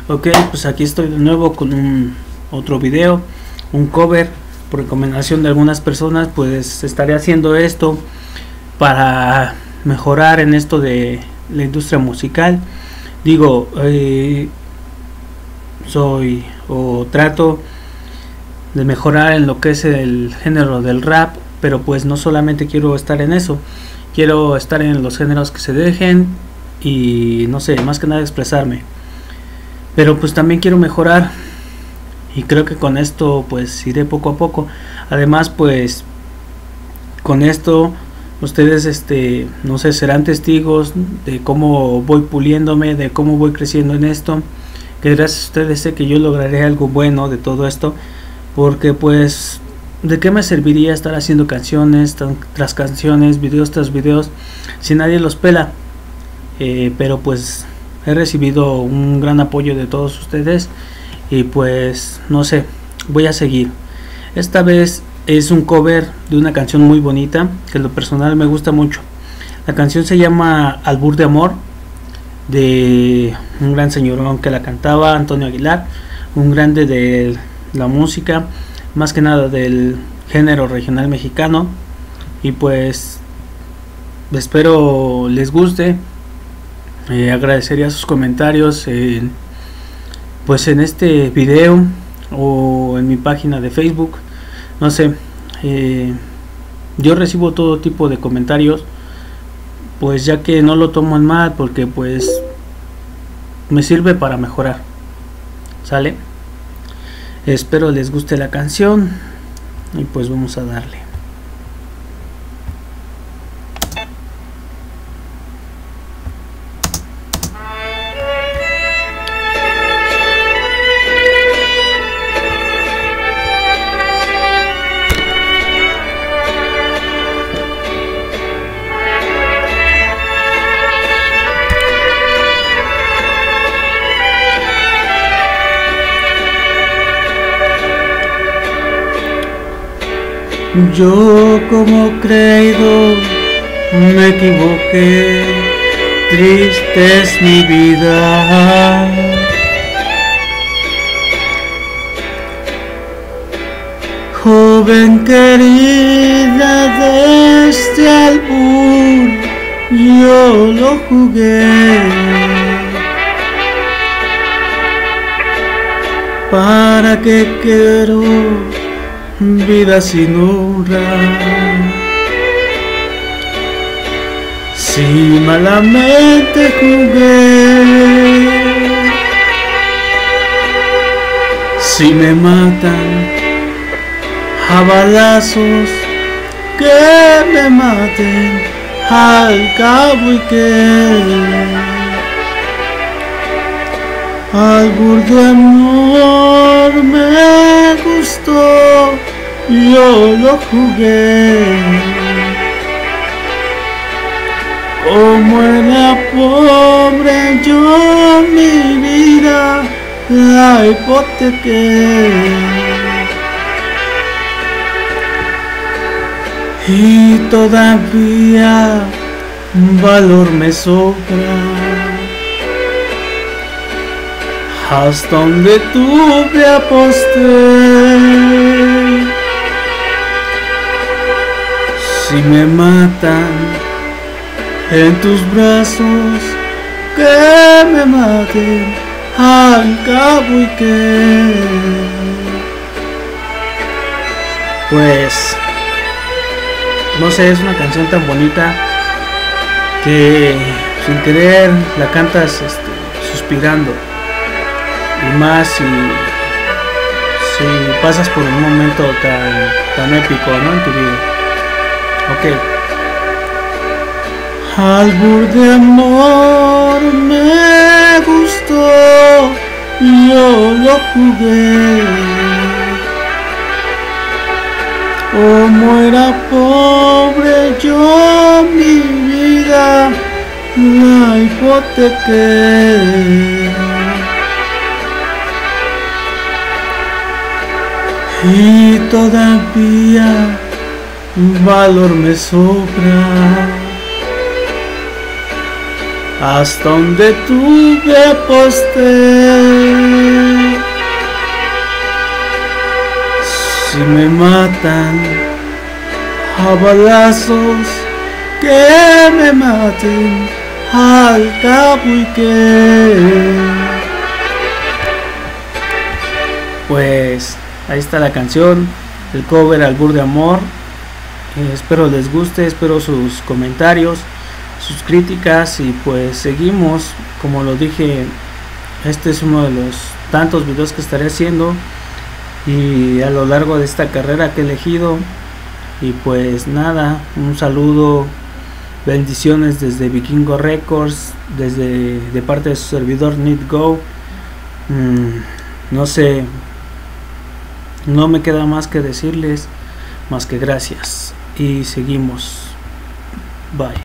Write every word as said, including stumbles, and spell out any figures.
Ok, pues aquí estoy de nuevo con un otro video, un cover por recomendación de algunas personas. Pues estaré haciendo esto para mejorar en esto de la industria musical. Digo, eh, soy o trato de mejorar en lo que es el género del rap, pero pues no solamente quiero estar en eso, quiero estar en los géneros que se dejen y no sé, más que nada expresarme. Pero pues también quiero mejorar y creo que con esto pues iré poco a poco. Además pues con esto ustedes este no sé, serán testigos de cómo voy puliéndome, de cómo voy creciendo en esto, que gracias a ustedes sé que yo lograré algo bueno de todo esto, porque pues de qué me serviría estar haciendo canciones tras canciones, videos tras videos, si nadie los pela. Eh, pero pues he recibido un gran apoyo de todos ustedes y pues no sé, voy a seguir. Esta vez es un cover de una canción muy bonita que en lo personal me gusta mucho. La canción se llama Albur de Amor, de un gran señorón que la cantaba, Antonio Aguilar, un grande de la música, más que nada del género regional mexicano. Y pues espero les guste. Eh, agradecería sus comentarios en, pues en este video o en mi página de Facebook, no sé. eh, yo recibo todo tipo de comentarios, pues ya que no lo tomo en mal, porque pues me sirve para mejorar. ¿Sale? Espero les guste la canción y pues vamos a darle. Yo como creído me equivoqué, triste es mi vida. Joven querida, de este albur yo lo jugué. ¿Para qué quiero vida sin honra? Si malamente jugué, si me matan a balazos, que me maten al cabo y que albur de amor me gustó, yo lo jugué. Como era pobre yo mi vida la hipotequé, y todavía valor me sobra. Hasta donde tuve aposté. Si me matan en tus brazos, que me maten al cabo y que. Pues no sé, es una canción tan bonita que sin querer la cantas este, suspirando. Y más si, si pasas por un momento tan, tan épico, ¿no?, en tu vida. Ok. Albur de amor me gustó, yo lo jugué. Como era pobre yo mi vida la hipotequé, y todavía valor me sobra. Hasta donde tuve aposté. si me matan a balazos, que me maten al cabo y que... Pues ahí está la canción, el cover Albur de Amor. Eh, espero les guste, espero sus comentarios, sus críticas, y pues seguimos. Como lo dije, este es uno de los tantos videos que estaré haciendo y a lo largo de esta carrera que he elegido. Y pues nada, un saludo, bendiciones desde Vikingo Records, desde de parte de su servidor NeedGo. mm, no sé, no me queda más que decirles más que gracias, y seguimos. Bye.